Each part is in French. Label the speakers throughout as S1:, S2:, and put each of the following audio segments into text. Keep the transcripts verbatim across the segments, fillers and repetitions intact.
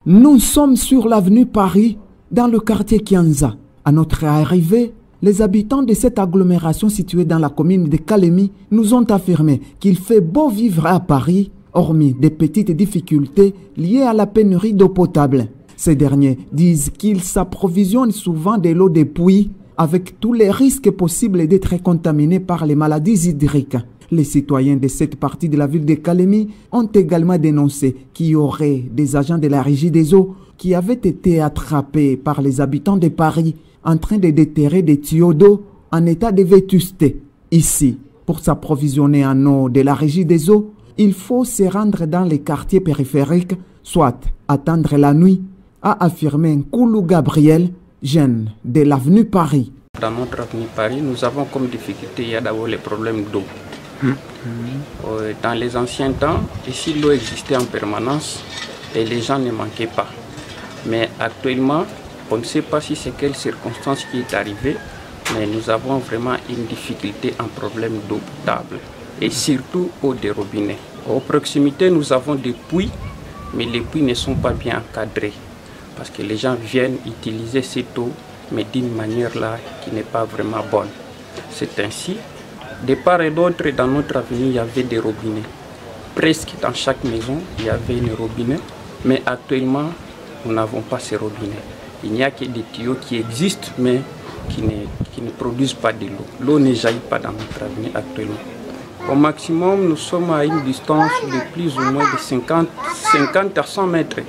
S1: Nous sommes sur l'avenue Paris, dans le quartier Kianza. À notre arrivée, les habitants de cette agglomération située dans la commune de Kalemi nous ont affirmé qu'il fait beau vivre à Paris, hormis des petites difficultés liées à la pénurie d'eau potable. Ces derniers disent qu'ils s'approvisionnent souvent de l'eau des puits, avec tous les risques possibles d'être contaminés par les maladies hydriques. Les citoyens de cette partie de la ville de Kalemi ont également dénoncé qu'il y aurait des agents de la Régie des eaux qui avaient été attrapés par les habitants de Paris en train de déterrer des tuyaux d'eau en état de vétusté. Ici, pour s'approvisionner en eau de la Régie des eaux, il faut se rendre dans les quartiers périphériques, soit attendre la nuit, a affirmé Nkoulou Gabriel, jeune de l'avenue Paris.
S2: Dans notre avenue Paris, nous avons comme difficulté, il y a d'abord les problèmes d'eau. Mmh. Euh, dans les anciens temps, ici l'eau existait en permanence et les gens ne manquaient pas. Mais actuellement, on ne sait pas si c'est quelle circonstance qui est arrivée, mais nous avons vraiment une difficulté en problème d'eau potable et surtout eau des robinets. Aux proximités, nous avons des puits, mais les puits ne sont pas bien encadrés parce que les gens viennent utiliser cette eau, mais d'une manière là qui n'est pas vraiment bonne. C'est ainsi. De part et d'autre, dans notre avenue, il y avait des robinets. Presque dans chaque maison, il y avait un robinet, mais actuellement, nous n'avons pas ces robinets. Il n'y a que des tuyaux qui existent, mais qui ne, qui ne produisent pas de l'eau. L'eau ne jaillit pas dans notre avenue actuellement. Au maximum, nous sommes à une distance de plus ou moins de cinquante, cinquante à cent mètres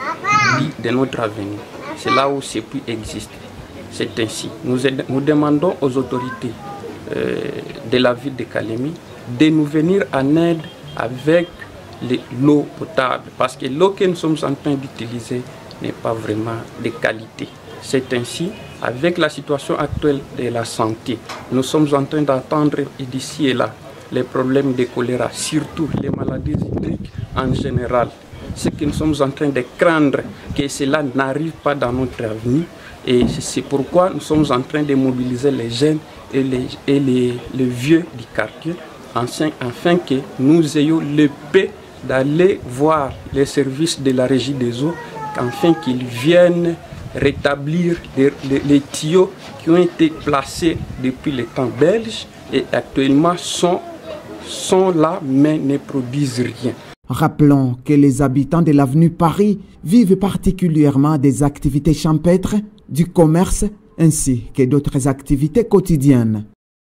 S2: de notre avenue. C'est là où ces puits existent. C'est ainsi. Nous, nous demandons aux autorités euh, de la ville de Kalemi de nous venir en aide avec l'eau potable, parce que l'eau que nous sommes en train d'utiliser n'est pas vraiment de qualité. C'est ainsi, avec la situation actuelle de la santé, nous sommes en train d'entendre d'ici et là les problèmes de choléra, surtout les maladies hydriques en général. Ce que nous sommes en train de craindre, que cela n'arrive pas dans notre avenue, et c'est pourquoi nous sommes en train de mobiliser les jeunes et les, et les, les vieux du quartier, afin que nous ayons le paix d'aller voir les services de la Régie des eaux, afin qu'ils viennent rétablir les, les, les tuyaux qui ont été placés depuis le temps belge et actuellement sont, sont là mais ne produisent rien.
S1: Rappelons que les habitants de l'avenue Paris vivent particulièrement des activités champêtres, du commerce ainsi que d'autres activités quotidiennes.